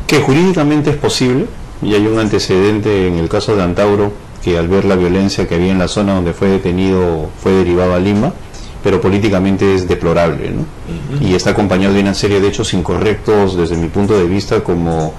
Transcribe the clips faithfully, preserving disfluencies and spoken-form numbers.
Que jurídicamente es posible, y hay un antecedente en el caso de Antauro, que al ver la violencia que había en la zona donde fue detenido fue derivado a Lima, pero políticamente es deplorable, ¿no? Uh-huh. Y está acompañado de una serie de hechos incorrectos desde mi punto de vista, como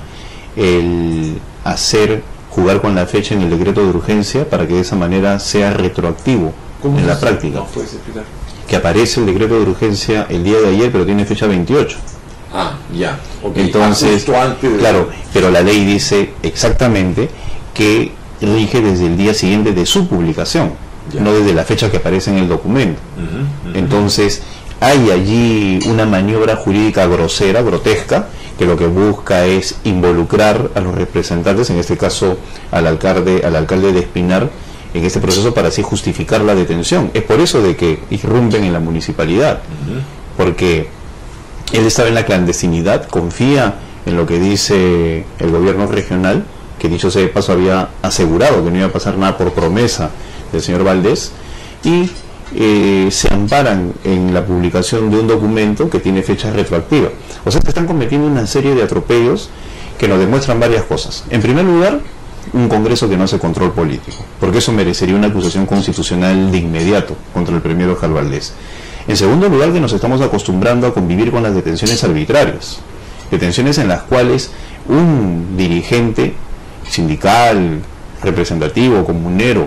el hacer jugar con la fecha en el decreto de urgencia para que de esa manera sea retroactivo en la práctica. No, ¿puedes explicar? Que aparece el decreto de urgencia el día de ayer, pero tiene fecha veintiocho. Ah, ya. Okay. Entonces, ah, antes de... claro, pero la ley dice exactamente que rige desde el día siguiente de su publicación, ya. No desde la fecha que aparece en el documento. Uh-huh, uh-huh. Entonces, hay allí una maniobra jurídica grosera, grotesca, que lo que busca es involucrar a los representantes, en este caso al alcalde, al alcalde de Espinar, en este proceso para así justificar la detención. Es por eso de que irrumpen en la municipalidad, uh-huh. porque él estaba en la clandestinidad, confía en lo que dice el gobierno regional, que dicho sea de paso había asegurado que no iba a pasar nada por promesa del señor Valdés, y eh, se amparan en la publicación de un documento que tiene fecha retroactiva. O sea, que están cometiendo una serie de atropellos que nos demuestran varias cosas. En primer lugar, un Congreso que no hace control político, porque eso merecería una acusación constitucional de inmediato contra el premier Oscar Valdés. En segundo lugar, que nos estamos acostumbrando a convivir con las detenciones arbitrarias, detenciones en las cuales un dirigente sindical, representativo, comunero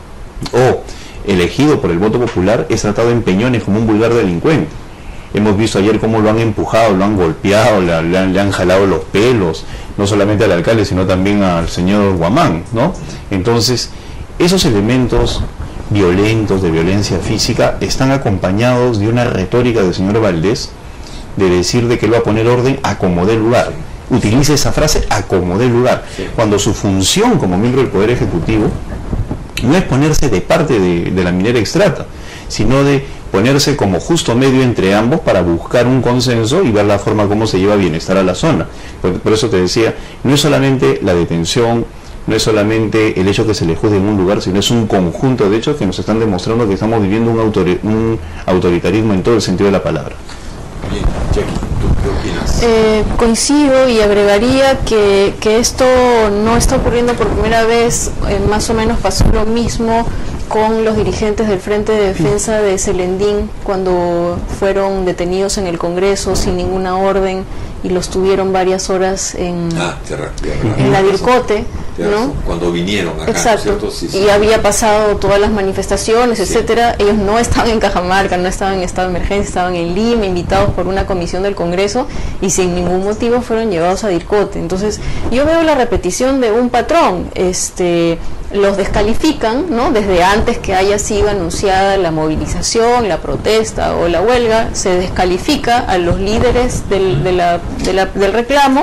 o elegido por el voto popular es tratado en peñones como un vulgar delincuente. Hemos visto ayer cómo lo han empujado, lo han golpeado, le, le, han, le han jalado los pelos, no solamente al alcalde, sino también al señor Guamán, ¿no? Entonces, esos elementos violentos, de violencia física, están acompañados de una retórica del señor Valdés de decir de que él va a poner orden a como dé lugar. Utiliza esa frase, a como dé lugar, sí. Cuando su función como miembro del Poder Ejecutivo no es ponerse de parte de, de la minera extrata, sino de ponerse como justo medio entre ambos para buscar un consenso y ver la forma como se lleva bienestar a la zona. Por, por eso te decía, no es solamente la detención, no es solamente el hecho que se le juzgue en un lugar, sino es un conjunto de hechos que nos están demostrando que estamos viviendo un, autori un autoritarismo en todo el sentido de la palabra. Bien, Jackie, ¿tú qué opinas? Eh, coincido y agregaría que, que esto no está ocurriendo por primera vez, eh, más o menos pasó lo mismo con los dirigentes del Frente de Defensa de Selendín cuando fueron detenidos en el Congreso sin ninguna orden y los tuvieron varias horas en, ah, tierra, tierra, en la Dircote, ¿no? Cuando vinieron acá, exacto, sí, sí. Y había pasado todas las manifestaciones, sí. etcétera. Ellos no estaban en Cajamarca, no estaban en estado de emergencia, estaban en Lima, invitados por una comisión del Congreso y sin ningún motivo fueron llevados a Dircote. Entonces, yo veo la repetición de un patrón. Este, los descalifican, ¿no? Desde antes que haya sido anunciada la movilización, la protesta o la huelga, se descalifica a los líderes del, de la, de la, del reclamo.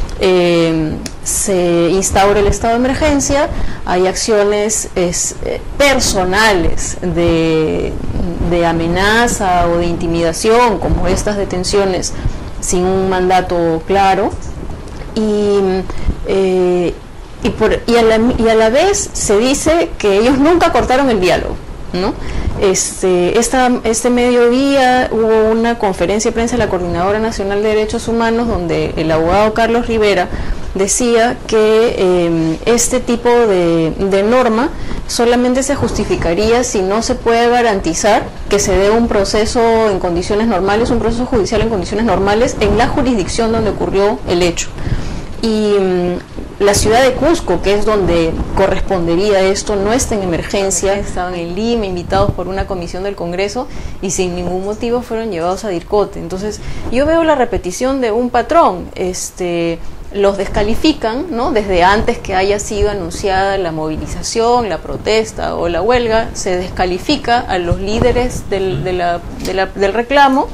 Eh, se instaura el estado de emergencia, hay acciones es, eh, personales de, de amenaza o de intimidación, como estas detenciones sin un mandato claro, y, eh, y, por, y, a la, y a la vez se dice que ellos nunca cortaron el diálogo, ¿no? Este, esta, este mediodía hubo una conferencia de prensa de la Coordinadora Nacional de Derechos Humanos donde el abogado Carlos Rivera decía que eh, este tipo de, de norma solamente se justificaría si no se puede garantizar que se dé un proceso en condiciones normales, un proceso judicial en condiciones normales en la jurisdicción donde ocurrió el hecho. Y la ciudad de Cusco, que es donde correspondería esto, no está en emergencia, estaban en Lima, invitados por una comisión del Congreso y sin ningún motivo fueron llevados a Dircote. Entonces, yo veo la repetición de un patrón. Este, los descalifican, ¿no? Desde antes que haya sido anunciada la movilización, la protesta o la huelga, se descalifica a los líderes del, de la, de la, del reclamo.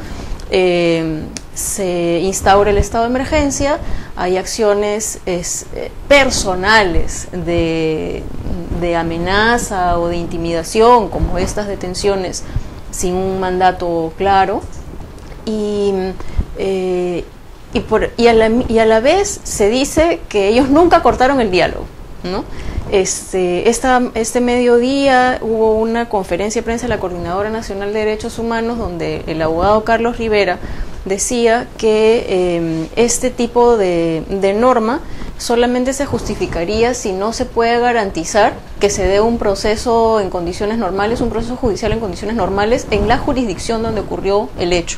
Eh, se instaura el estado de emergencia, hay acciones es, eh, personales de, de amenaza o de intimidación, como estas detenciones sin un mandato claro, y, eh, y, por, y, a la, y a la vez se dice que ellos nunca cortaron el diálogo, ¿no? Este, esta, este mediodía hubo una conferencia de prensa de la Coordinadora Nacional de Derechos Humanos donde el abogado Carlos Rivera decía que eh, este tipo de, de norma solamente se justificaría si no se puede garantizar que se dé un proceso en condiciones normales, un proceso judicial en condiciones normales en la jurisdicción donde ocurrió el hecho.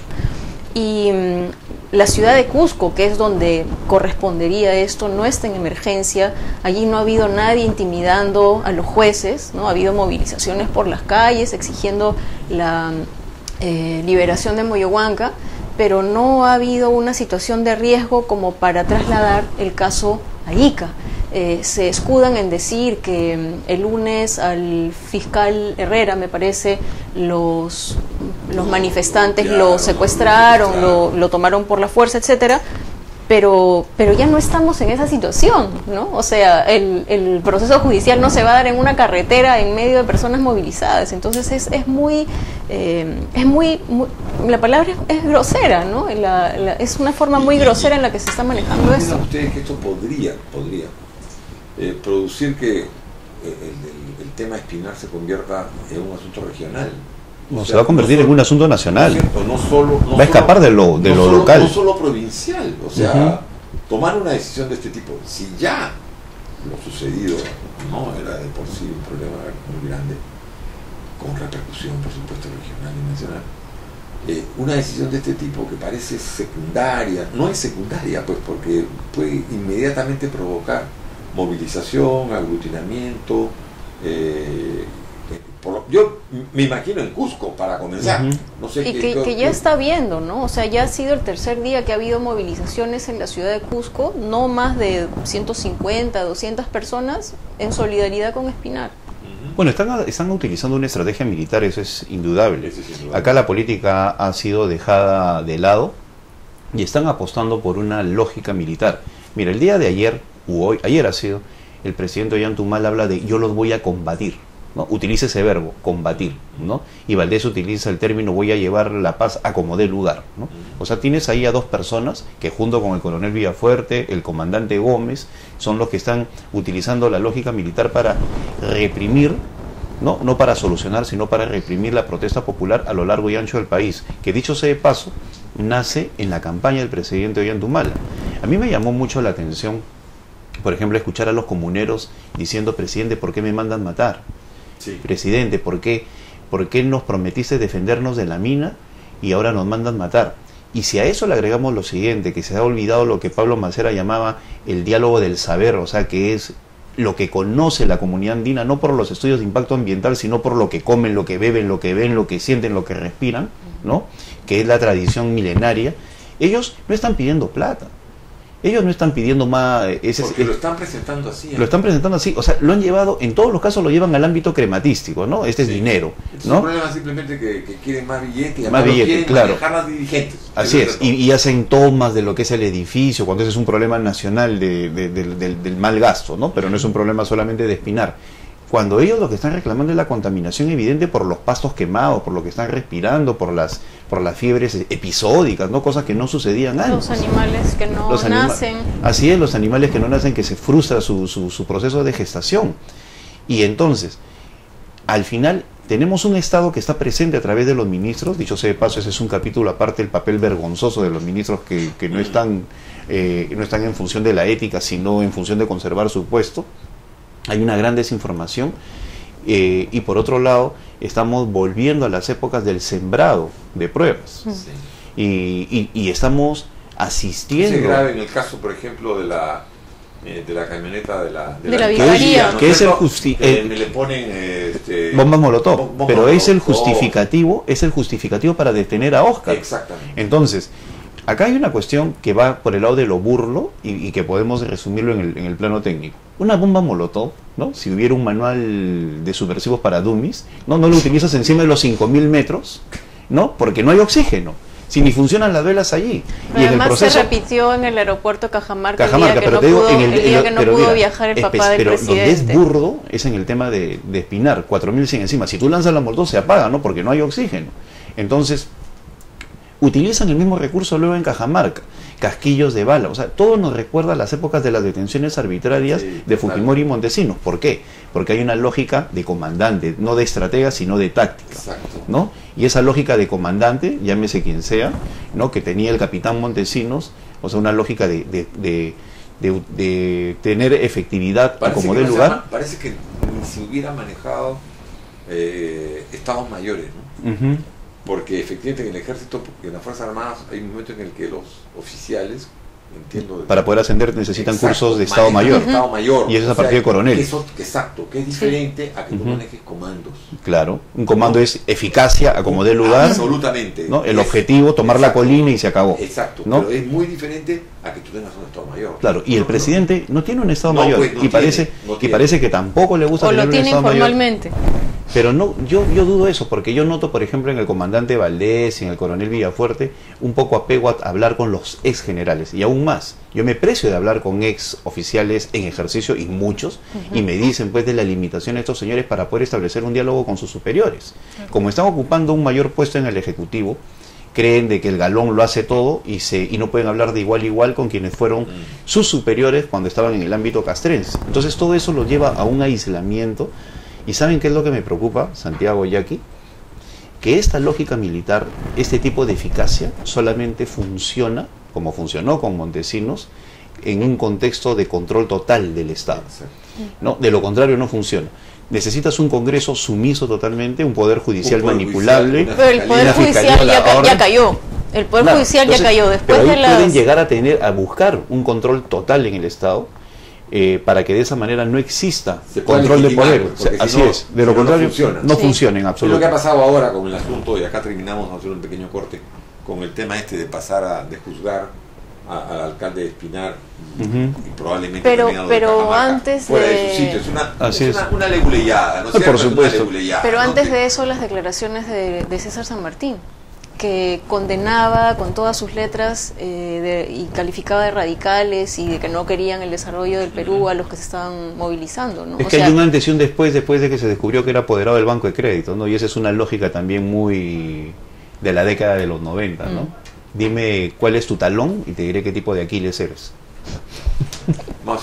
Y mmm, la ciudad de Cusco, que es donde correspondería esto, no está en emergencia. Allí no ha habido nadie intimidando a los jueces, ¿no? Ha habido movilizaciones por las calles exigiendo la eh, liberación de Moyohuanca, pero no ha habido una situación de riesgo como para trasladar el caso a Ica. Eh, se escudan en decir que mm, el lunes al fiscal Herrera, me parece, los, los manifestantes lo secuestraron, lo, lo tomaron por la fuerza, etcétera, pero, pero ya no estamos en esa situación, ¿no? O sea, el, el proceso judicial no se va a dar en una carretera en medio de personas movilizadas, entonces es, es muy, eh, es muy, muy, la palabra es, es grosera, ¿no? La, la, es una forma muy grosera en la que se está manejando esto. ¿Ustedes que esto podría, podría Eh, producir que eh, el, el, el tema Espinar se convierta en un asunto regional? No, o sea, se va a convertir no solo, en un asunto nacional. ¿no, no solo, no va a escapar solo, de lo, de no lo solo, local. No solo provincial. O sea, uh-huh. tomar una decisión de este tipo, si ya lo sucedido no era de por sí un problema muy grande, con repercusión, por supuesto, regional y nacional, eh, una decisión de este tipo que parece secundaria, no es secundaria, pues porque puede inmediatamente provocar movilización, aglutinamiento, eh, por lo, yo me imagino en Cusco para comenzar. Uh-huh. No sé y qué, que, qué, que ya qué, está viendo, ¿no? O sea, ya ha sido el tercer día que ha habido movilizaciones en la ciudad de Cusco, no más de ciento cincuenta, doscientas personas en solidaridad con Espinar. Bueno, están, están utilizando una estrategia militar, eso es indudable. Eso es indudable. Acá la política ha sido dejada de lado y están apostando por una lógica militar. Mira, el día de ayer, u hoy, ayer ha sido, el presidente Ollantaytamala habla de yo los voy a combatir, ¿no? Utiliza ese verbo, combatir, ¿no? Y Valdés utiliza el término voy a llevar la paz a como dé lugar, ¿no? O sea, tienes ahí a dos personas que junto con el coronel Villafuerte, el comandante Gómez, son los que están utilizando la lógica militar para reprimir, ¿no? No para solucionar, sino para reprimir la protesta popular a lo largo y ancho del país, que dicho sea de paso, nace en la campaña del presidente Ollantaytamala. A mí me llamó mucho la atención, por ejemplo, escuchar a los comuneros diciendo, presidente, ¿por qué me mandan matar? Sí. Presidente, ¿por qué, ¿por qué nos prometiste defendernos de la mina y ahora nos mandan matar? Y si a eso le agregamos lo siguiente, que se ha olvidado lo que Pablo Macera llamaba el diálogo del saber, o sea, que es lo que conoce la comunidad andina, no por los estudios de impacto ambiental, sino por lo que comen, lo que beben, lo que ven, lo que sienten, lo que respiran, ¿no? Que es la tradición milenaria. Ellos no están pidiendo plata. Ellos no están pidiendo más... Ese, Porque lo están presentando así. ¿eh? Lo están presentando así. O sea, lo han llevado, en todos los casos lo llevan al ámbito crematístico, ¿no? Este sí. es dinero, es ¿no? un problema simplemente que, que quieren más billetes y más billetes, claro. manejar las dirigentes. Así es, y, y hacen tomas de lo que es el edificio, cuando ese es un problema nacional de, de, de, de, del, del mal gasto, ¿no? Pero no es un problema solamente de Espinar. Cuando ellos lo que están reclamando es la contaminación evidente por los pastos quemados, por lo que están respirando, por las por las fiebres episódicas, ¿no? Cosas que no sucedían antes. Los animales que no los anima nacen. Así es, los animales que no nacen, que se frustra su, su, su proceso de gestación. Y entonces, al final, tenemos un Estado que está presente a través de los ministros, dicho sea de paso, ese es un capítulo aparte, el papel vergonzoso de los ministros que, que no están, eh, no están en función de la ética, sino en función de conservar su puesto. Hay una gran desinformación eh, y por otro lado estamos volviendo a las épocas del sembrado de pruebas sí. y, y, y estamos asistiendo. Es grave en el caso, por ejemplo, de la eh, de la camioneta de la de, de la, la vicaría, ¿no? Que es el justi eh, le ponen eh, este, bombas molotov, bomba pero molotov. es el justificativo, es el justificativo para detener a Oscar. Exactamente. Entonces, acá hay una cuestión que va por el lado de lo burlo y, y que podemos resumirlo en el, en el plano técnico. Una bomba molotov, ¿no? Si hubiera un manual de subversivos para dummies, no, no lo utilizas encima de los cinco mil metros, ¿no? Porque no hay oxígeno. Si ni funcionan las velas allí. Pero y además en el proceso, se repitió en el aeropuerto Cajamarca, Cajamarca el día que pero no te digo, pudo, en el, el día que no pudo mira, viajar el papá del pero presidente. Donde es burdo es en el tema de, de Espinar, cuatro mil cien encima. Si tú lanzas la molotov se apaga, ¿no? Porque no hay oxígeno. Entonces, utilizan el mismo recurso luego en Cajamarca, casquillos de bala, o sea, todo nos recuerda a las épocas de las detenciones arbitrarias sí, de Fujimori claro. y Montesinos. ¿Por qué? Porque hay una lógica de comandante, no de estratega, sino de táctica, Exacto. ¿no? Y esa lógica de comandante, llámese quien sea, ¿no?, que tenía el capitán Montesinos, o sea, una lógica de, de, de, de, de tener efectividad parece como que del no lugar. llama, parece que ni se hubiera manejado eh, estados mayores, ¿no? Uh-huh. Porque efectivamente en el ejército, en las Fuerzas Armadas, hay un momento en el que los oficiales, entiendo, de, para poder ascender necesitan exacto, cursos de Estado Mayor. De Estado Mayor. Y eso es a O sea, partir de coronel. que eso, exacto, que es diferente sí. a que tú uh-huh. manejes comandos. Claro, un comando ¿no? es eficacia a como dé lugar. Absolutamente. ¿no? El es, objetivo, tomar exacto, la colina y se acabó. Exacto, ¿no? pero es muy diferente a que tú tengas un Estado Mayor. Claro, y el presidente no tiene un Estado no, Mayor. Pues, no y, tiene, parece, no y parece que tampoco le gusta o tener lo un tiene Estado informalmente. Mayor. Pero no, yo, yo dudo eso, porque yo noto, por ejemplo, en el comandante Valdés y en el coronel Villafuerte, un poco apego a hablar con los ex generales. Y aún más, yo me precio de hablar con ex oficiales en ejercicio, y muchos, uh-huh. y me dicen pues de la limitación de estos señores para poder establecer un diálogo con sus superiores. Uh-huh. Como están ocupando un mayor puesto en el Ejecutivo, creen de que el galón lo hace todo y, se, y no pueden hablar de igual a igual con quienes fueron uh-huh. sus superiores cuando estaban en el ámbito castrense. Entonces todo eso lo lleva a un aislamiento. ¿Y saben qué es lo que me preocupa, Santiago y Jackie? Que esta lógica militar, este tipo de eficacia, solamente funciona, como funcionó con Montesinos, en un contexto de control total del Estado. ¿No? De lo contrario no funciona. Necesitas un Congreso sumiso totalmente, un Poder Judicial un poder manipulable. Judicial, pero el Poder Judicial ya, ca ya cayó. El Poder claro, Judicial entonces, ya cayó. Después pero ahí de las... pueden llegar a tener, a buscar un control total en el Estado, Eh, para que de esa manera no exista control de poder. O sea, así si no, es, de lo si contrario no, funciona, no sí. funciona en absoluto. Es lo que ha pasado ahora con el asunto, y acá terminamos, vamos a hacer un pequeño corte, con el tema este de pasar a de juzgar a, al alcalde de Espinar, uh-huh. y probablemente pero, también a pero de antes fuera de... de su sitio. Es una, así es es. una, una leguleyada, ¿no es cierto? Por supuesto. Pero ¿no? antes de eso, las declaraciones de, de César San Martín, que condenaba con todas sus letras eh, de, y calificaba de radicales y de que no querían el desarrollo del Perú a los que se estaban movilizando, ¿no? Es o que sea, hay un antes y un después, después de que se descubrió que era apoderado del Banco de Crédito, ¿no? Y esa es una lógica también muy de la década de los noventa, ¿no? Mm. Dime cuál es tu talón y te diré qué tipo de Aquiles eres.